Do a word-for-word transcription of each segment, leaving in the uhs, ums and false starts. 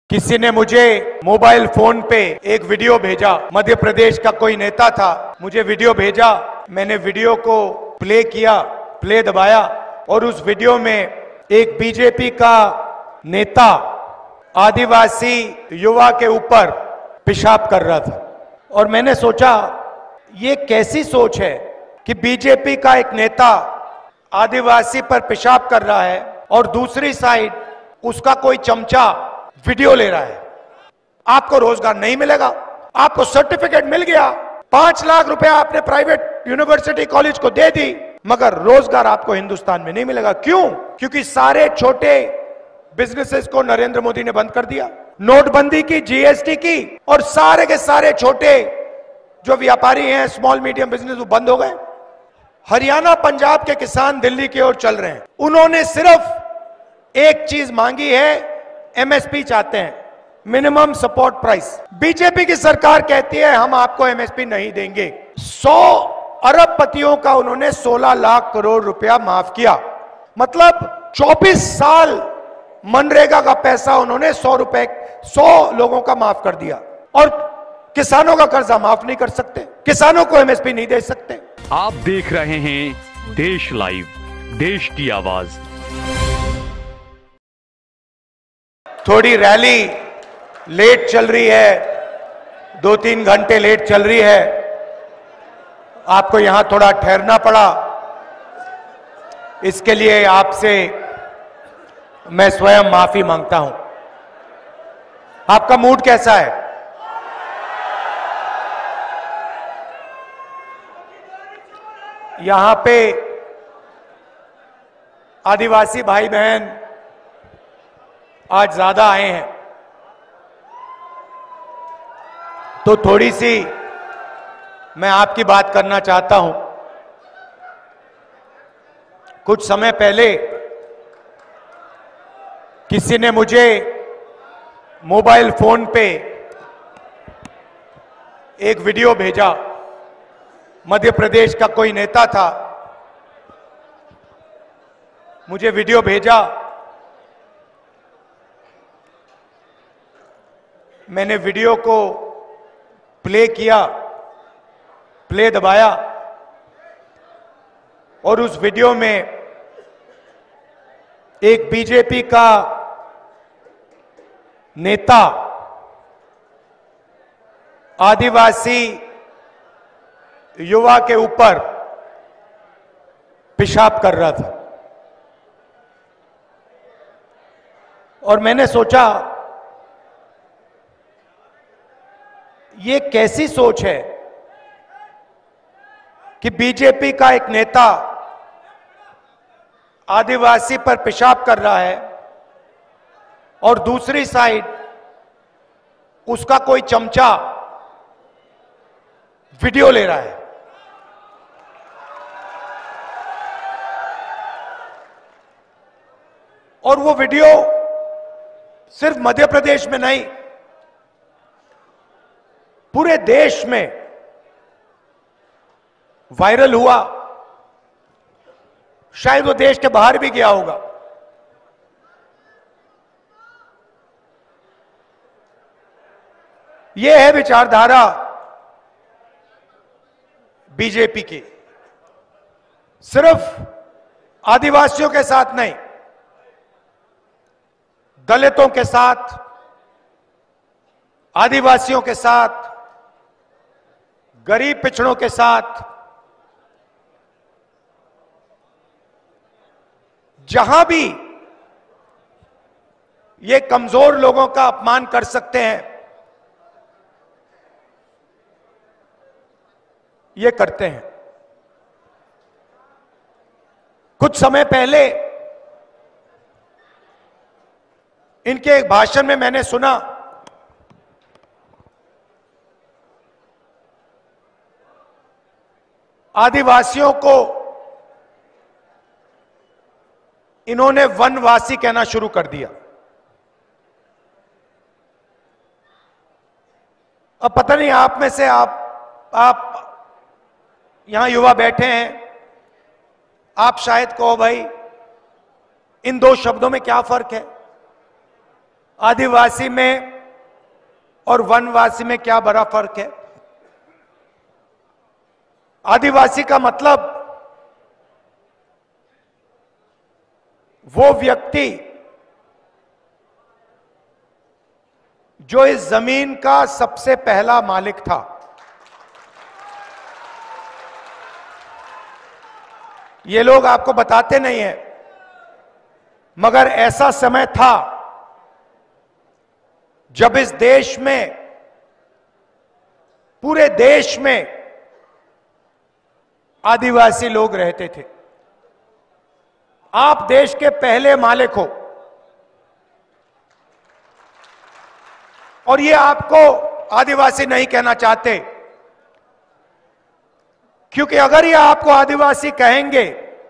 किसी ने मुझे मोबाइल फोन पे एक वीडियो भेजा। मध्य प्रदेश का कोई नेता था, मुझे वीडियो भेजा। मैंने वीडियो को प्ले किया, प्ले दबाया और उस वीडियो में एक बीजेपी का नेता आदिवासी युवा के ऊपर पेशाब कर रहा था। और मैंने सोचा ये कैसी सोच है कि बीजेपी का एक नेता आदिवासी पर पेशाब कर रहा है और दूसरी साइड उसका कोई चमचा वीडियो ले रहा है। आपको रोजगार नहीं मिलेगा, आपको सर्टिफिकेट मिल गया, पांच लाख रुपया आपने प्राइवेट यूनिवर्सिटी कॉलेज को दे दी, मगर रोजगार आपको हिंदुस्तान में नहीं मिलेगा। क्यों? क्योंकि सारे छोटे बिजनेसेस को नरेंद्र मोदी ने बंद कर दिया, नोटबंदी की, जीएसटी की, और सारे के सारे छोटे जो व्यापारी हैं, स्मॉल मीडियम बिजनेस, वो बंद हो गए। हरियाणा पंजाब के किसान दिल्ली की ओर चल रहे हैं। उन्होंने सिर्फ एक चीज मांगी है, एमएसपी चाहते हैं, मिनिमम सपोर्ट प्राइस। बीजेपी की सरकार कहती है हम आपको एमएसपी नहीं देंगे। सौ अरबपतियों का उन्होंने सोलह लाख करोड़ रुपया माफ किया, मतलब चौबीस साल मनरेगा का पैसा उन्होंने सौ रुपए सौ लोगों का माफ कर दिया। और किसानों का कर्जा माफ नहीं कर सकते, किसानों को एमएसपी नहीं दे सकते। आप देख रहे हैं देश लाइव, देश की आवाज। थोड़ी रैली लेट चल रही है, दो तीन घंटे लेट चल रही है, आपको यहां थोड़ा ठहरना पड़ा। इसके लिए आपसे मैं स्वयं माफी मांगता हूं। आपका मूड कैसा है? यहां पे आदिवासी भाई बहन आज ज्यादा आए हैं, तो थोड़ी सी मैं आपकी बात करना चाहता हूं। कुछ समय पहले किसी ने मुझे मोबाइल फोन पे एक वीडियो भेजा। मध्य प्रदेश का कोई नेता था, मुझे वीडियो भेजा। मैंने वीडियो को प्ले किया, प्ले दबाया और उस वीडियो में एक बीजेपी का नेता आदिवासी युवा के ऊपर पेशाब कर रहा था। और मैंने सोचा ये कैसी सोच है कि बीजेपी का एक नेता आदिवासी पर पेशाब कर रहा है और दूसरी साइड उसका कोई चमचा वीडियो ले रहा है। और वो वीडियो सिर्फ मध्य प्रदेश में नहीं, पूरे देश में वायरल हुआ। शायद वो देश के बाहर भी गया होगा। ये है विचारधारा बीजेपी की। सिर्फ आदिवासियों के साथ नहीं, दलितों के साथ, आदिवासियों के साथ, गरीब पिछड़ों के साथ, जहां भी ये कमजोर लोगों का अपमान कर सकते हैं, ये करते हैं। कुछ समय पहले इनके एक भाषण में मैंने सुना आदिवासियों को इन्होंने वनवासी कहना शुरू कर दिया। अब पता नहीं आप में से आप आप यहां युवा बैठे हैं, आप शायद कहो भाई इन दो शब्दों में क्या फर्क है। आदिवासी में और वनवासी में क्या बड़ा फर्क है? आदिवासी का मतलब वो व्यक्ति जो इस जमीन का सबसे पहला मालिक था। ये लोग आपको बताते नहीं हैं, मगर ऐसा समय था जब इस देश में, पूरे देश में आदिवासी लोग रहते थे। आप देश के पहले मालिक हो, और ये आपको आदिवासी नहीं कहना चाहते, क्योंकि अगर ये आपको आदिवासी कहेंगे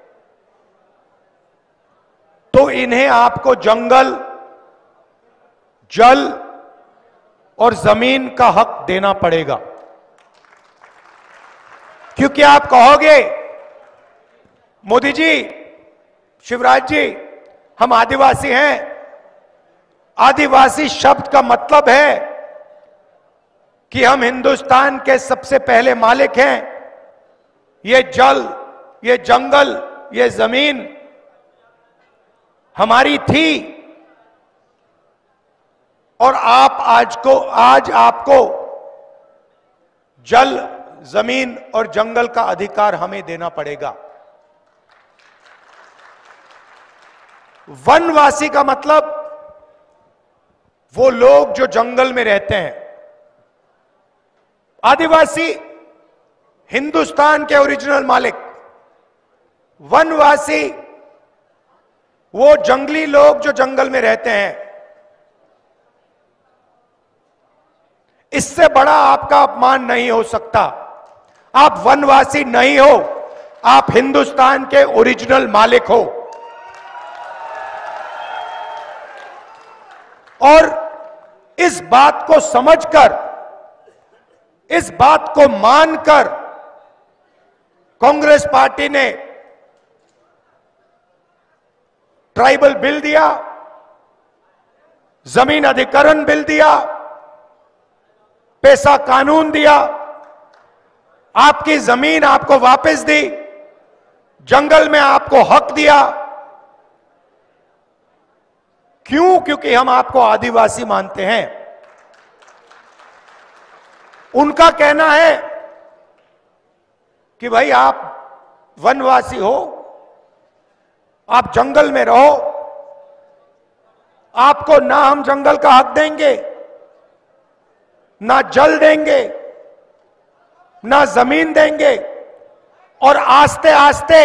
तो इन्हें आपको जंगल, जल और जमीन का हक देना पड़ेगा। क्योंकि आप कहोगे मोदी जी, शिवराज जी, हम आदिवासी हैं। आदिवासी शब्द का मतलब है कि हम हिंदुस्तान के सबसे पहले मालिक हैं। ये जल, ये जंगल, ये जमीन हमारी थी, और आप आज को आज आपको जल, जमीन और जंगल का अधिकार हमें देना पड़ेगा। वनवासी का मतलब वो लोग जो जंगल में रहते हैं। आदिवासी हिंदुस्तान के ओरिजिनल मालिक, वनवासी वो जंगली लोग जो जंगल में रहते हैं। इससे बड़ा आपका अपमान नहीं हो सकता। आप वनवासी नहीं हो, आप हिंदुस्तान के ओरिजिनल मालिक हो। और इस बात को समझकर, इस बात को मानकर कांग्रेस पार्टी ने ट्राइबल बिल दिया, जमीन अधिग्रहण बिल दिया, पैसा कानून दिया, आपकी जमीन आपको वापस दी, जंगल में आपको हक दिया। क्यों? क्योंकि हम आपको आदिवासी मानते हैं। उनका कहना है कि भाई आप वनवासी हो, आप जंगल में रहो, आपको ना हम जंगल का हक देंगे, ना जल देंगे, ना जमीन देंगे, और आस्ते आस्ते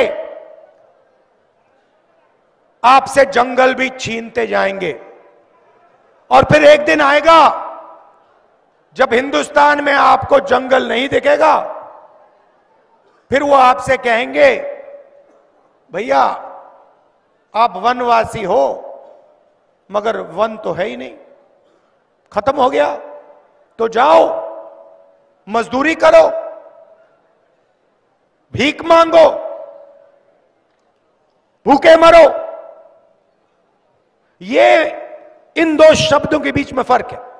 आपसे जंगल भी छीनते जाएंगे। और फिर एक दिन आएगा जब हिंदुस्तान में आपको जंगल नहीं दिखेगा, फिर वो आपसे कहेंगे भैया आप वनवासी हो, मगर वन तो है ही नहीं, खत्म हो गया, तो जाओ मजदूरी करो, भीख मांगो, भूखे मरो। ये इन दो शब्दों के बीच में फर्क है।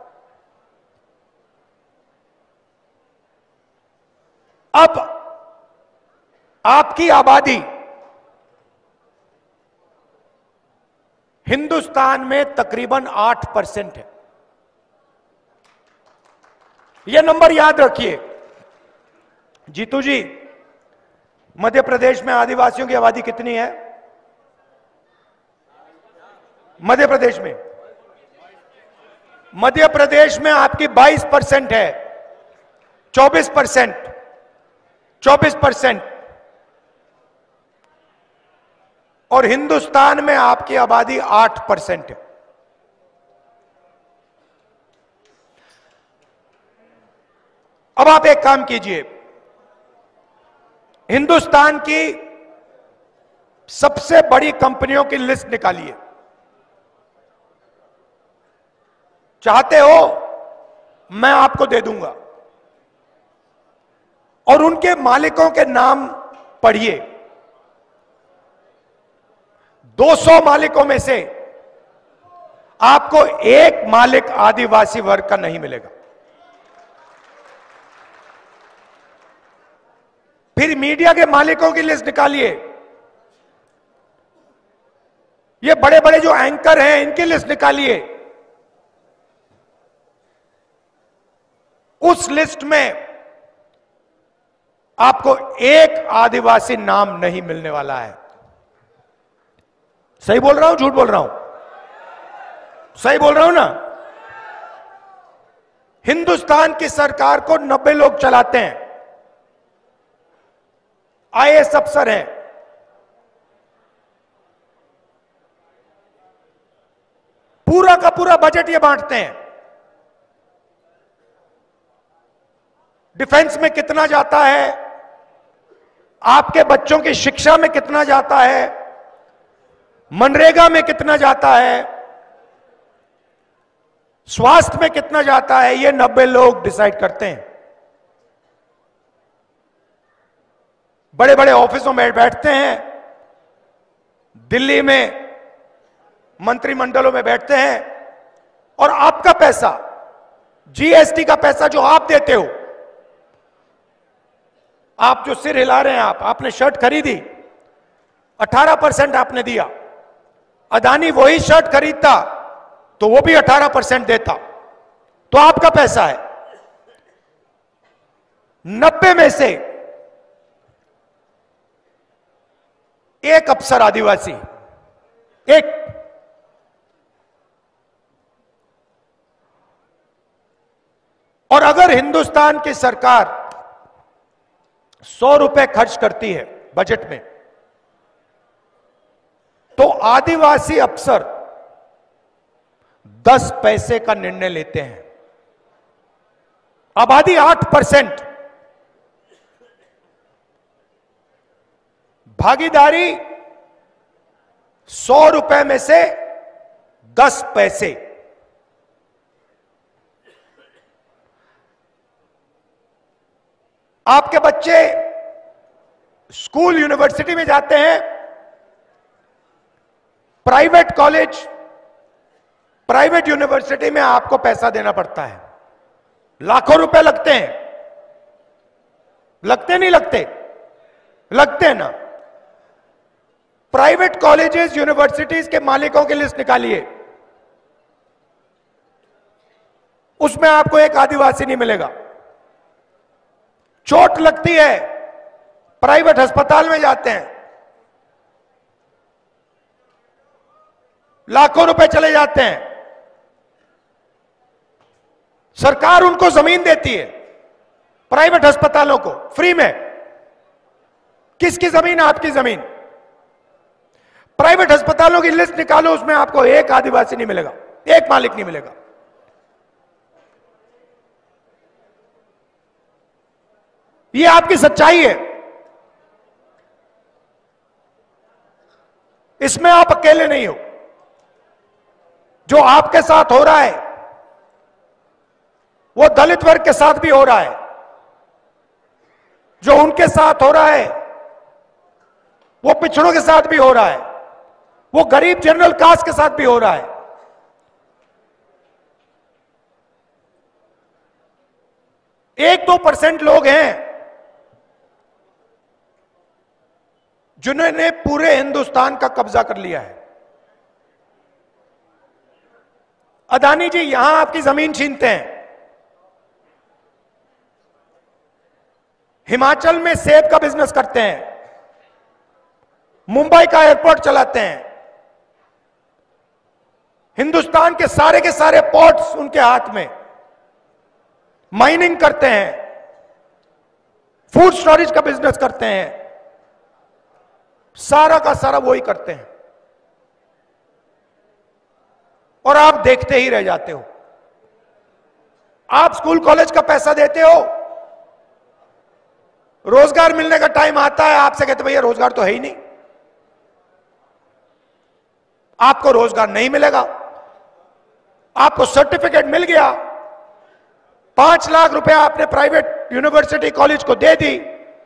अब आपकी आबादी हिंदुस्तान में तकरीबन आठ परसेंट है। यह नंबर याद रखिए। जीतू जी, मध्य प्रदेश में आदिवासियों की आबादी कितनी है? मध्य प्रदेश में मध्य प्रदेश में आपकी बाईस परसेंट है, चौबीस परसेंट चौबीस परसेंट और हिंदुस्तान में आपकी आबादी आठ परसेंट है। अब आप एक काम कीजिए, हिंदुस्तान की सबसे बड़ी कंपनियों की लिस्ट निकालिए। चाहते हो मैं आपको दे दूंगा, और उनके मालिकों के नाम पढ़िए। दो सौ मालिकों में से आपको एक मालिक आदिवासी वर्ग का नहीं मिलेगा। फिर मीडिया के मालिकों की लिस्ट निकालिए, ये बड़े बड़े जो एंकर हैं इनकी लिस्ट निकालिए। उस लिस्ट में आपको एक आदिवासी नाम नहीं मिलने वाला है। सही बोल रहा हूं, झूठ बोल रहा हूं? सही बोल रहा हूं ना? हिंदुस्तान की सरकार को नब्बे लोग चलाते हैं, आई ए एस अफसर हैं, पूरा का पूरा बजट ये बांटते हैं। डिफेंस में कितना जाता है, आपके बच्चों की शिक्षा में कितना जाता है, मनरेगा में कितना जाता है, स्वास्थ्य में कितना जाता है, ये नब्बे लोग डिसाइड करते हैं। बड़े बड़े ऑफिसों में बैठते हैं, दिल्ली में मंत्रिमंडलों में बैठते हैं, और आपका पैसा, जी एस टी का पैसा जो आप देते हो, आप जो सिर हिला रहे हैं, आप आपने शर्ट खरीदी, अठारह परसेंट आपने दिया। अदानी वही शर्ट खरीदता तो वो भी अठारह परसेंट देता, तो आपका पैसा है। नब्बे में से एक अफसर आदिवासी, एक। और अगर हिंदुस्तान की सरकार सौ रुपए खर्च करती है बजट में, तो आदिवासी अफसर दस पैसे का निर्णय लेते हैं। आबादी आठ परसेंट, भागीदारी सौ रुपए में से दस पैसे। आपके बच्चे स्कूल यूनिवर्सिटी में जाते हैं, प्राइवेट कॉलेज, प्राइवेट यूनिवर्सिटी में आपको पैसा देना पड़ता है, लाखों रुपए लगते हैं। लगते नहीं लगते? लगते हैं ना। प्राइवेट कॉलेजेस यूनिवर्सिटीज के मालिकों की लिस्ट निकालिए, उसमें आपको एक आदिवासी नहीं मिलेगा। चोट लगती है, प्राइवेट अस्पताल में जाते हैं, लाखों रुपए चले जाते हैं, सरकार उनको जमीन देती है प्राइवेट अस्पतालों को फ्री में। किसकी जमीन? आपकी जमीन। प्राइवेट अस्पतालों की लिस्ट निकालो, उसमें आपको एक आदिवासी नहीं मिलेगा, एक मालिक नहीं मिलेगा। ये आपकी सच्चाई है, इसमें आप अकेले नहीं हो। जो आपके साथ हो रहा है वो दलित वर्ग के साथ भी हो रहा है, जो उनके साथ हो रहा है वो पिछड़ों के साथ भी हो रहा है, वो गरीब जनरल कास्ट के साथ भी हो रहा है। एक दो परसेंट लोग हैं जिन्होंने पूरे हिंदुस्तान का कब्जा कर लिया है। अदानी जी यहां आपकी जमीन छीनते हैं, हिमाचल में सेब का बिजनेस करते हैं, मुंबई का एयरपोर्ट चलाते हैं, हिंदुस्तान के सारे के सारे पोर्ट्स उनके हाथ में, माइनिंग करते हैं, फूड स्टोरेज का बिजनेस करते हैं, सारा का सारा वही करते हैं, और आप देखते ही रह जाते हो। आप स्कूल कॉलेज का पैसा देते हो, रोजगार मिलने का टाइम आता है, आपसे कहते भैया रोजगार तो है ही नहीं, आपको रोजगार नहीं मिलेगा। आपको सर्टिफिकेट मिल गया, पांच लाख रुपए आपने प्राइवेट यूनिवर्सिटी कॉलेज को दे दी,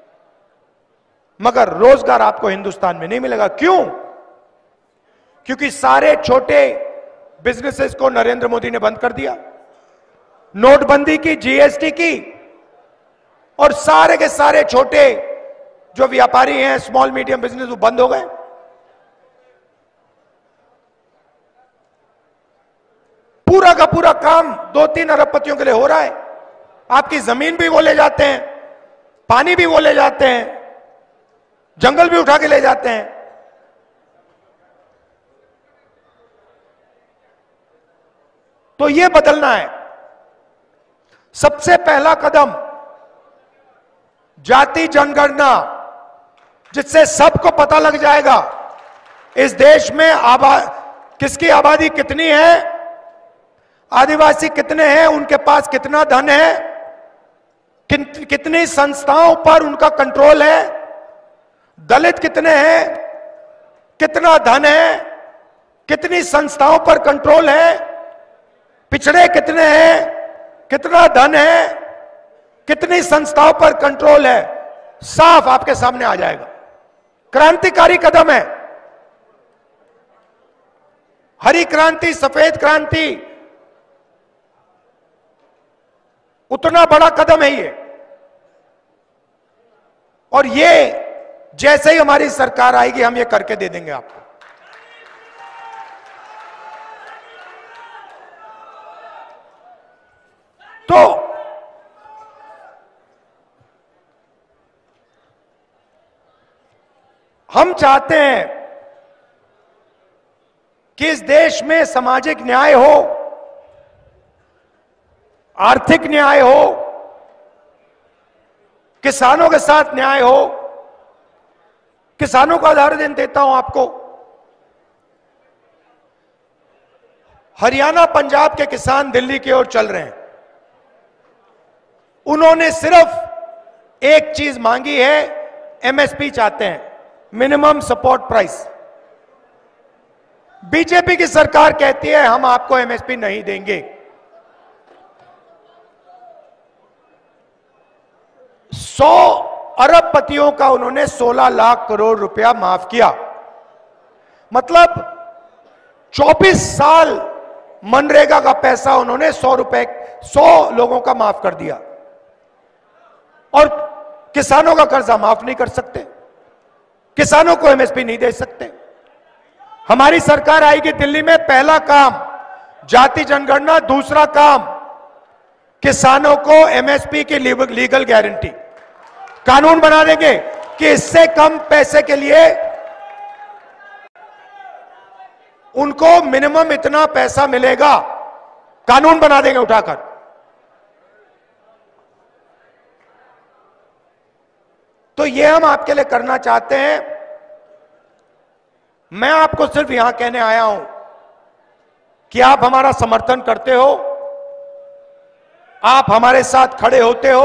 मगर रोजगार आपको हिंदुस्तान में नहीं मिलेगा। क्यों? क्योंकि सारे छोटे बिजनेसेस को नरेंद्र मोदी ने बंद कर दिया, नोटबंदी की, जीएसटी की, और सारे के सारे छोटे जो व्यापारी हैं, स्मॉल मीडियम बिजनेस, वो बंद हो गए। पूरा का पूरा काम दो तीन अरबपतियों के लिए हो रहा है। आपकी जमीन भी वो ले जाते हैं, पानी भी वो ले जाते हैं, जंगल भी उठा के ले जाते हैं। तो ये बदलना है। सबसे पहला कदम जाति जनगणना, जिससे सबको पता लग जाएगा इस देश में आबा किसकी आबादी कितनी है, आदिवासी कितने हैं, उनके पास कितना धन है, कित, कितनी संस्थाओं पर उनका कंट्रोल है, दलित कितने हैं, कितना धन है, कितनी संस्थाओं पर कंट्रोल है, पिछड़े कितने हैं, कितना धन है, कितनी संस्थाओं पर कंट्रोल है, साफ आपके सामने आ जाएगा। क्रांतिकारी कदम है। हरी क्रांति, सफेद क्रांति, उतना बड़ा कदम है ये। और ये जैसे ही हमारी सरकार आएगी हम ये करके दे देंगे आपको। तो हम चाहते हैं कि इस देश में सामाजिक न्याय हो, आर्थिक न्याय हो, किसानों के साथ न्याय हो। किसानों का उदाहरण देता हूं आपको। हरियाणा पंजाब के किसान दिल्ली की ओर चल रहे हैं। उन्होंने सिर्फ एक चीज मांगी है, एमएसपी चाहते हैं, मिनिमम सपोर्ट प्राइस। बीजेपी की सरकार कहती है हम आपको एमएसपी नहीं देंगे। सौ अरबपतियों का उन्होंने सोलह लाख करोड़ रुपया माफ किया। मतलब चौबीस साल मनरेगा का पैसा उन्होंने सौ रुपए सौ लोगों का माफ कर दिया। और किसानों का कर्जा माफ नहीं कर सकते, किसानों को एमएसपी नहीं दे सकते। हमारी सरकार आएगी दिल्ली में, पहला काम जाति जनगणना, दूसरा काम किसानों को एमएसपी की लीगल गारंटी, कानून बना देंगे कि इससे कम पैसे के लिए उनको मिनिमम इतना पैसा मिलेगा, कानून बना देंगे उठाकर। तो ये हम आपके लिए करना चाहते हैं। मैं आपको सिर्फ यहां कहने आया हूं कि आप हमारा समर्थन करते हो, आप हमारे साथ खड़े होते हो,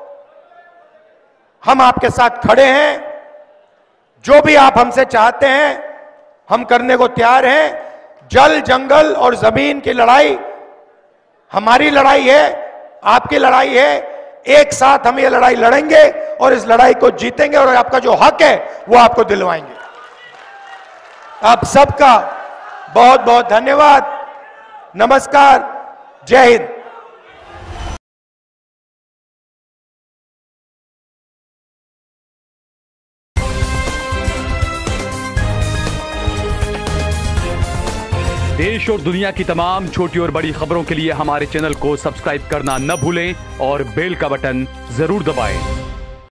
हम आपके साथ खड़े हैं। जो भी आप हमसे चाहते हैं हम करने को तैयार हैं। जल, जंगल और जमीन की लड़ाई हमारी लड़ाई है, आपकी लड़ाई है। एक साथ हम ये लड़ाई लड़ेंगे और इस लड़ाई को जीतेंगे और आपका जो हक है वो आपको दिलवाएंगे। आप सबका बहुत बहुत धन्यवाद। नमस्कार, जय हिंद। देश और दुनिया की तमाम छोटी और बड़ी खबरों के लिए हमारे चैनल को सब्सक्राइब करना न भूलें और बेल का बटन जरूर दबाएं।